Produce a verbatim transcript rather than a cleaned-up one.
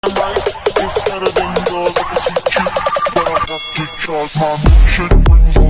It's better than yours, I can teach you, but I have to charge. My milkshake brings